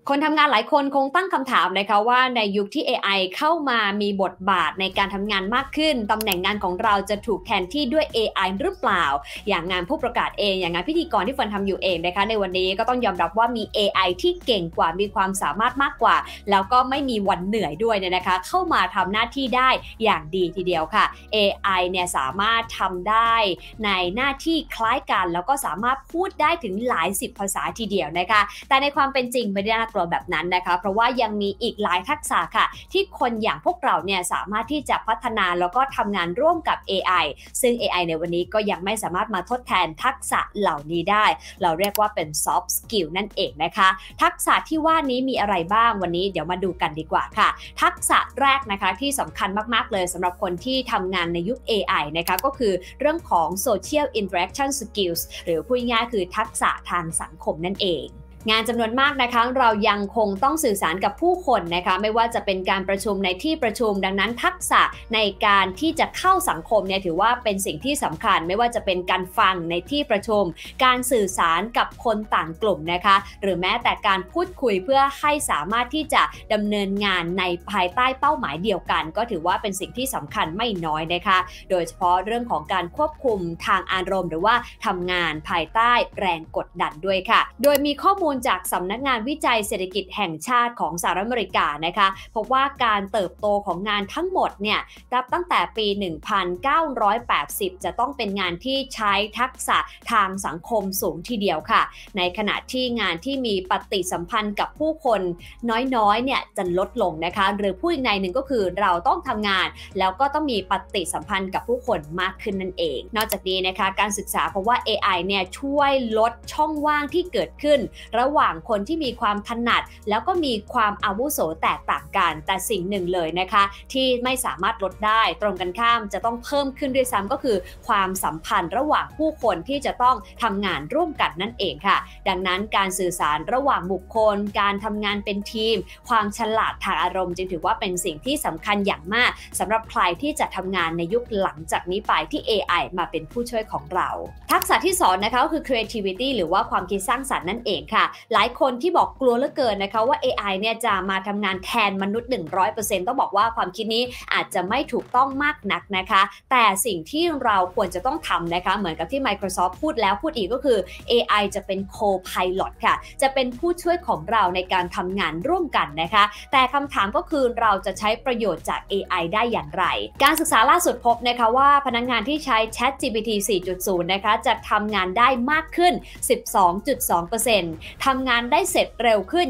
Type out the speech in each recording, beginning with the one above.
คนทำงานหลายคนคงตั้งคำถามนะคะว่าในยุคที่ AI เข้ามามีบทบาทในการทำงานมากขึ้นตำแหน่งงานของเราจะถูกแทนที่ด้วย AI หรือเปล่าอย่างงานผู้ประกาศเองอย่างงานพิธีกรที่เฟิร์นทำอยู่เองนะคะในวันนี้ก็ต้องยอมรับว่ามี AI ที่เก่งกว่ามีความสามารถมากกว่าแล้วก็ไม่มีวันเหนื่อยด้วยเนี่ยนะคะเข้ามาทำหน้าที่ได้อย่างดีทีเดียวค่ะ AI เนี่ยสามารถทำได้ในหน้าที่คล้ายกันแล้วก็สามารถพูดได้ถึงหลาย10ภาษาทีเดียวนะคะแต่ในความเป็นจริงไม่ได้น่ากลัวแบบนั้นนะคะเพราะว่ายังมีอีกหลายทักษะค่ะที่คนอย่างพวกเราเนี่ยสามารถที่จะพัฒนาแล้วก็ทำงานร่วมกับ AI ซึ่ง AI ในวันนี้ก็ยังไม่สามารถมาทดแทนทักษะเหล่านี้ได้เราเรียกว่าเป็น soft skill นั่นเองนะคะทักษะที่ว่านี้มีอะไรบ้างวันนี้เดี๋ยวมาดูกันดีกว่าค่ะทักษะแรกนะคะที่สำคัญมากๆเลยสำหรับคนที่ทำงานในยุค AI นะคะก็คือเรื่องของ social interaction skills หรือพูดง่ายๆคือทักษะทางสังคมนั่นเองงานจำนวนมากนะคะเรายังคงต้องสื่อสารกับผู้คนนะคะไม่ว่าจะเป็นการประชุมในที่ประชุมดังนั้นทักษะในการที่จะเข้าสังคมเนี่ยถือว่าเป็นสิ่งที่สำคัญไม่ว่าจะเป็นการฟังในที่ประชุมการสื่อสารกับคนต่างกลุ่มนะคะหรือแม้แต่การพูดคุยเพื่อให้สามารถที่จะดำเนินงานในภายใต้เป้าหมายเดียวกันก็ถือว่าเป็นสิ่งที่สำคัญไม่น้อยนะคะโดยเฉพาะเรื่องของการควบคุมทางอารมณ์หรือว่าทำงานภายใต้แรงกดดันด้วยค่ะโดยมีข้อมูลจากสำนักงานวิจัยเศรษฐกิจแห่งชาติของสหรัฐอเมริกานะคะพบว่าการเติบโตของงานทั้งหมดเนี่ยนับตั้งแต่ปี 1980 จะต้องเป็นงานที่ใช้ทักษะทางสังคมสูงทีเดียวค่ะในขณะที่งานที่มีปฏิสัมพันธ์กับผู้คนน้อยๆเนี่ยจะลดลงนะคะหรือพูดอีกในหนึ่งก็คือเราต้องทำงานแล้วก็ต้องมีปฏิสัมพันธ์กับผู้คนมากขึ้นนั่นเองนอกจากนี้นะคะการศึกษาเพราะว่า AI เนี่ยช่วยลดช่องว่างที่เกิดขึ้นระหว่างคนที่มีความถนัดแล้วก็มีความอาวุโสแตกต่างกันแต่สิ่งหนึ่งเลยนะคะที่ไม่สามารถลดได้ตรงกันข้ามจะต้องเพิ่มขึ้นด้วยซ้ำก็คือความสัมพันธ์ระหว่างผู้คนที่จะต้องทำงานร่วมกันนั่นเองค่ะดังนั้นการสื่อสารระหว่างบุคคลการทำงานเป็นทีมความฉลาดทางอารมณ์จึงถือว่าเป็นสิ่งที่สำคัญอย่างมากสำหรับใครที่จะทำงานในยุคหลังจากนี้ไปที่ AI มาเป็นผู้ช่วยของเราทักษะที่2นะคะก็คือ creativity หรือว่าความคิดสร้างสรรค์นั่นเองค่ะหลายคนที่บอกกลัวเหลือเกินนะคะว่า AI เนี่ยจะมาทำงานแทนมนุษย์ 100% ต้องบอกว่าความคิดนี้อาจจะไม่ถูกต้องมากนักนะคะแต่สิ่งที่เราควรจะต้องทำนะคะเหมือนกับที่ Microsoft พูดแล้วพูดอีกก็คือ AI จะเป็น Co-pilot ค่ะจะเป็นผู้ช่วยของเราในการทำงานร่วมกันนะคะแต่คำถามก็คือเราจะใช้ประโยชน์จาก AI ได้อย่างไรการศึกษาล่าสุดพบนะคะว่าพนักงานที่ใช้ ChatGPT 4.0 นะคะจะทำงานได้มากขึ้น 12.2% ทำงานได้เสร็จเร็วขึ้น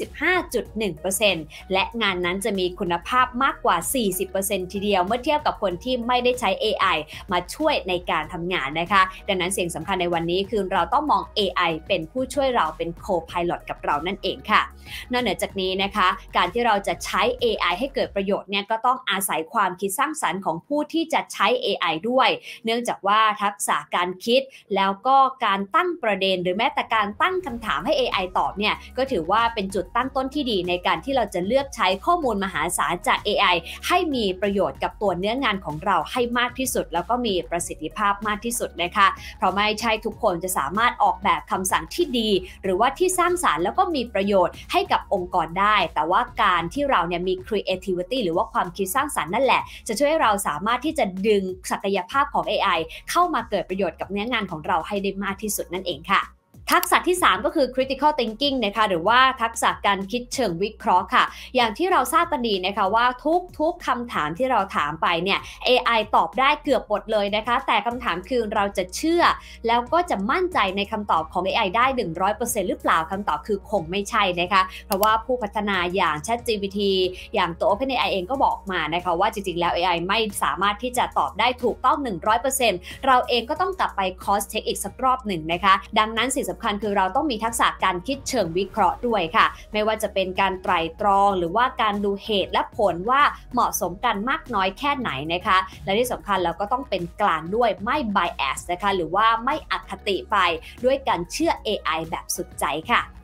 25.1% และงานนั้นจะมีคุณภาพมากกว่า 40% ทีเดียวเมื่อเทียบกับคนที่ไม่ได้ใช้ AI มาช่วยในการทำงานนะคะดังนั้นสิ่งสำคัญในวันนี้คือเราต้องมอง AI เป็นผู้ช่วยเราเป็น Co-pilot กับเรานั่นเองค่ะนอกเหนือจากนี้นะคะการที่เราจะใช้ AI ให้เกิดประโยชน์เนี่ยก็ต้องอาศัยความคิดสร้างสรรค์ของผู้ที่จะใช้ AI ด้วยเนื่องจากว่าทักษะการคิดแล้วก็การตั้งประเด็นหรือแม้แต่การตั้งคำถามให้ AI ตอบเนี่ยก็ถือว่าเป็นจุดตั้งต้นที่ดีในการที่เราจะเลือกใช้ข้อมูลมหาศาลจาก AI ให้มีประโยชน์กับตัวเนื้องานของเราให้มากที่สุดแล้วก็มีประสิทธิภาพมากที่สุดนะคะเพราะไม่ใช่ทุกคนจะสามารถออกแบบคำสั่งที่ดีหรือว่าที่สร้างสรรค์แล้วก็มีประโยชน์ให้กับองค์กรได้แต่ว่าการที่เราเนี่ยมี creativity หรือว่าความคิดสร้างสรรค์นั่นแหละจะช่วยให้เราสามารถที่จะดึงศักยภาพของ AI เข้ามาเกิดประโยชน์กับเนื้องานของเราให้ได้มากที่สุดนั่นเองค่ะทักษะที่3ก็คือ critical thinking นะคะหรือว่าทักษะการคิดเชิงวิเคราะห์ค่ะอย่างที่เราทราบกันดีนะคะว่าทุกคำถามที่เราถามไปเนี่ย AI ตอบได้เกือบหมดเลยนะคะแต่คำถามคือเราจะเชื่อแล้วก็จะมั่นใจในคำตอบของ AI ได้ 100% หรือเปล่าคำตอบคือคงไม่ใช่นะคะเพราะว่าผู้พัฒนาอย่าง ChatGPT อย่างตัว OpenAI เองก็บอกมานะคะว่าจริงๆแล้ว AI ไม่สามารถที่จะตอบได้ถูกต้อง 100% เราเองก็ต้องกลับไป cross check อีกสักรอบหนึ่งนะคะดังนั้นสิ่งสำคัญคือเราต้องมีทักษะการคิดเชิงวิเคราะห์ด้วยค่ะไม่ว่าจะเป็นการไตร่ตรองหรือว่าการดูเหตุและผลว่าเหมาะสมกันมากน้อยแค่ไหนนะคะและที่สำคัญเราก็ต้องเป็นกลางด้วยไม่ bias นะคะหรือว่าไม่อคติไปด้วยการเชื่อ AI แบบสุดใจค่ะ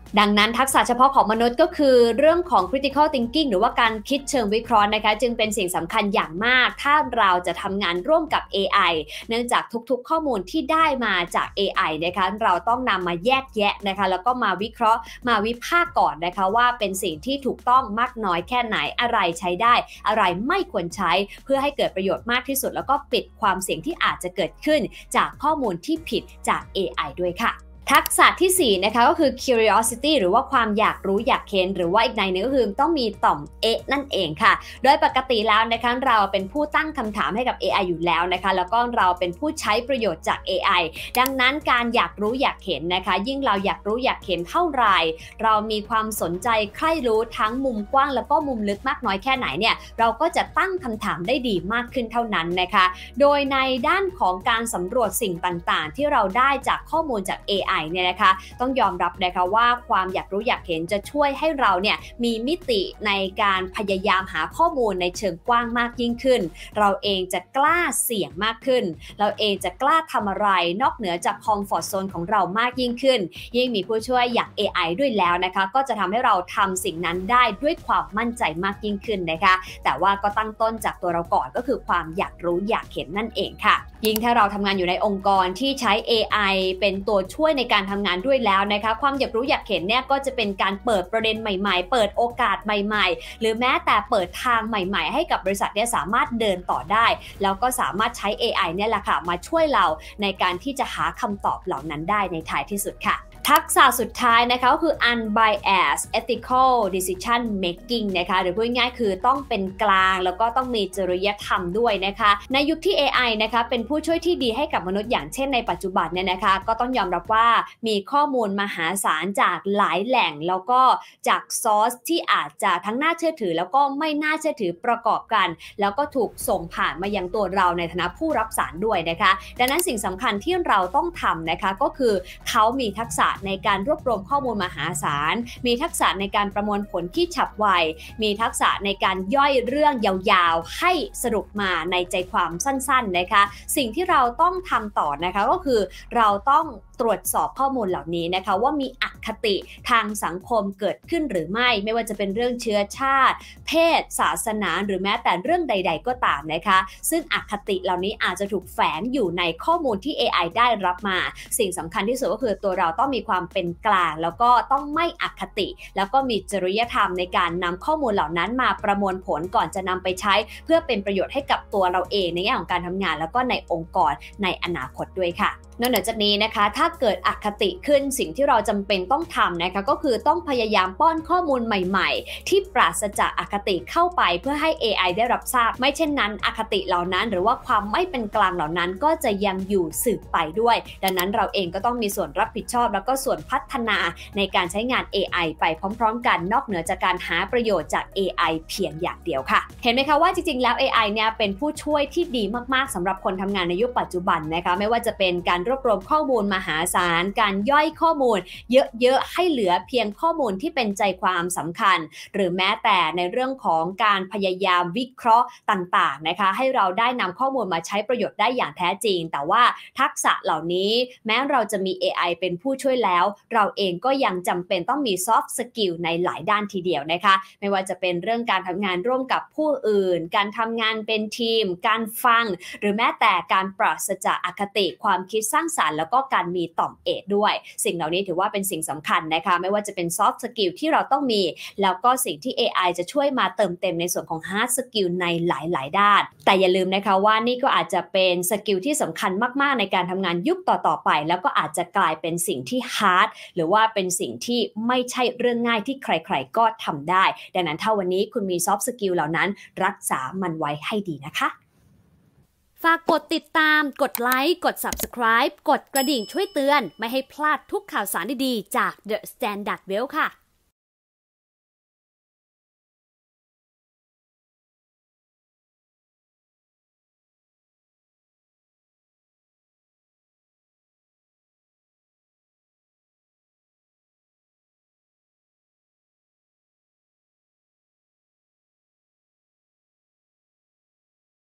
ดังนั้นทักษะเฉพาะของมนุษย์ก็คือเรื่องของ critical thinking หรือว่าการคิดเชิงวิเคราะห์นะคะจึงเป็นสิ่งสำคัญอย่างมากถ้าเราจะทำงานร่วมกับ AI เนื่องจากทุกๆข้อมูลที่ได้มาจาก AI นะคะเราต้องนำมาแยกแยะนะคะแล้วก็มาวิเคราะห์มาวิพากษ์ก่อนนะคะว่าเป็นสิ่งที่ถูกต้องมากน้อยแค่ไหนอะไรใช้ได้อะไรไม่ควรใช้เพื่อให้เกิดประโยชน์มากที่สุดแล้วก็ปิดความเสี่ยงที่อาจจะเกิดขึ้นจากข้อมูลที่ผิดจาก AI ด้วยค่ะทักษะที่4นะคะก็คือ curiosity หรือว่าความอยากรู้อยากเห็นหรือว่าอีกในหนึ่งก็คือต้องมีต่อมนั่นเองค่ะโดยปกติแล้วนะคะเราเป็นผู้ตั้งคำถามให้กับ AI อยู่แล้วนะคะแล้วก็เราเป็นผู้ใช้ประโยชน์จาก AI ดังนั้นการอยากรู้อยากเห็นนะคะยิ่งเราอยากรู้อยากเห็นเท่าไหร่เรามีความสนใจใคร่รู้ทั้งมุมกว้างแล้วก็มุมลึกมากน้อยแค่ไหนเนี่ยเราก็จะตั้งคำถามได้ดีมากขึ้นเท่านั้นนะคะโดยในด้านของการสำรวจสิ่งต่างๆที่เราได้จากข้อมูลจาก AIเนี่ยนะคะต้องยอมรับนะคะว่าความอยากรู้อยากเห็นจะช่วยให้เราเนี่ยมีมิติในการพยายามหาข้อมูลในเชิงกว้างมากยิ่งขึ้นเราเองจะกล้าเสี่ยงมากขึ้นเราเองจะกล้าทำอะไรนอกเหนือจากคอมฟอร์ตโซนของเรามากยิ่งขึ้นยิ่งมีผู้ช่วยอย่าง AI ด้วยแล้วนะคะก็จะทำให้เราทำสิ่งนั้นได้ด้วยความมั่นใจมากยิ่งขึ้นนะคะแต่ว่าก็ตั้งต้นจากตัวเราก่อนก็คือความอยากรู้อยากเห็นนั่นเองค่ะยิ่งถ้าเราทำงานอยู่ในองค์กรที่ใช้ AI เป็นตัวช่วยในการทำงานด้วยแล้วนะคะความอยากรู้อยากเห็นเนี่ยก็จะเป็นการเปิดประเด็นใหม่ๆเปิดโอกาสใหม่ๆหรือแม้แต่เปิดทางใหม่ๆให้กับบริษัทเนี่ยสามารถเดินต่อได้แล้วก็สามารถใช้ AI เนี่ยแหละค่ะมาช่วยเราในการที่จะหาคำตอบเหล่านั้นได้ในท้ายที่สุดค่ะทักษะสุดท้ายนะคะก็คือ unbiased ethical decision making นะคะหรือพูดง่ายๆคือต้องเป็นกลางแล้วก็ต้องมีจริยธรรมด้วยนะคะในยุคที่ AI นะคะเป็นผู้ช่วยที่ดีให้กับมนุษย์อย่างเช่นในปัจจุบันเนี่ยนะคะก็ต้องยอมรับว่ามีข้อมูลมหาศาลจากหลายแหล่งแล้วก็จากซอสที่อาจจะทั้งน่าเชื่อถือแล้วก็ไม่น่าเชื่อถือประกอบกันแล้วก็ถูกส่งผ่านมายังตัวเราในฐานะผู้รับสารด้วยนะคะดังนั้นสิ่งสำคัญที่เราต้องทำนะคะก็คือเขามีทักษะในการรวบรวมข้อมูลมหาศาลมีทักษะในการประมวลผลที่ฉับไวมีทักษะในการย่อยเรื่องยาวๆให้สรุปมาในใจความสั้นๆนะคะสิ่งที่เราต้องทำต่อนะคะก็คือเราต้องตรวจสอบข้อมูลเหล่านี้นะคะว่ามีอคติทางสังคมเกิดขึ้นหรือไม่ว่าจะเป็นเรื่องเชื้อชาติเพศศาสนาหรือแม้แต่เรื่องใดๆก็ตามนะคะซึ่งอคติเหล่านี้อาจจะถูกแฝงอยู่ในข้อมูลที่ AI ได้รับมาสิ่งสำคัญที่สุดก็คือตัวเราต้องมีความเป็นกลางแล้วก็ต้องไม่อคติแล้วก็มีจริยธรรมในการนำข้อมูลเหล่านั้นมาประมวลผลก่อนจะนำไปใช้เพื่อเป็นประโยชน์ให้กับตัวเราเองในแง่ของการทำงานแล้วก็ในองค์กรในอนาคตด้วยค่ะนอกจากนี้นะคะถ้าเกิดอคติขึ้นสิ่งที่เราจำเป็นต้องทำนะคะก็คือต้องพยายามป้อนข้อมูลใหม่ๆที่ปราศจากอคติเข้าไปเพื่อให้ AI ได้รับทราบไม่เช่นนั้นอคติเหล่านั้นหรือว่าความไม่เป็นกลางเหล่านั้นก็จะยังอยู่สืบไปด้วยดังนั้นเราเองก็ต้องมีส่วนรับผิดชอบแล้วก็ส่วนพัฒนาในการใช้งาน AI ไปพร้อมๆกันนอกเหนือจากการหาประโยชน์จาก AI เพียงอย่างเดียวค่ะเห็นไหมคะว่าจริงๆแล้ว AI เนี่ยเป็นผู้ช่วยที่ดีมากๆสำหรับคนทำงานในยุคปัจจุบันนะคะไม่ว่าจะเป็นการรวบรวมข้อมูลมหาศาลการย่อยข้อมูลเยอะๆให้เหลือเพียงข้อมูลที่เป็นใจความสำคัญหรือแม้แต่ในเรื่องของการพยายามวิเคราะห์ต่างๆนะคะให้เราได้นำข้อมูลมาใช้ประโยชน์ได้อย่างแท้จริงแต่ว่าทักษะเหล่านี้แม้เราจะมี AI เป็นผู้ช่วยแล้วเราเองก็ยังจำเป็นต้องมี soft skill ในหลายด้านทีเดียวนะคะไม่ว่าจะเป็นเรื่องการทำงานร่วมกับผู้อื่นการทำงานเป็นทีมการฟังหรือแม้แต่การปราศจากอคติความคิดสร้างสรรค์แล้วก็การมีต่อมด้วยสิ่งเหล่านี้ถือว่าเป็นสิ่งสำคัญนะคะไม่ว่าจะเป็น soft skill ที่เราต้องมีแล้วก็สิ่งที่ AI จะช่วยมาเติมเต็มในส่วนของ hard skill ในหลายๆด้านแต่อย่าลืมนะคะว่านี่ก็อาจจะเป็นสกิลที่สำคัญมากๆในการทำงานยุคต่อๆไปแล้วก็อาจจะกลายเป็นสิ่งที่ hard หรือว่าเป็นสิ่งที่ไม่ใช่เรื่องง่ายที่ใครๆก็ทำได้ดังนั้นถ้าวันนี้คุณมี soft skill เหล่านั้นรักษามันไว้ให้ดีนะคะฝากกดติดตามกดไลค์กด Subscribe กดกระดิ่งช่วยเตือนไม่ให้พลาดทุกข่าวสารดีๆจาก The Standard Well ค่ะ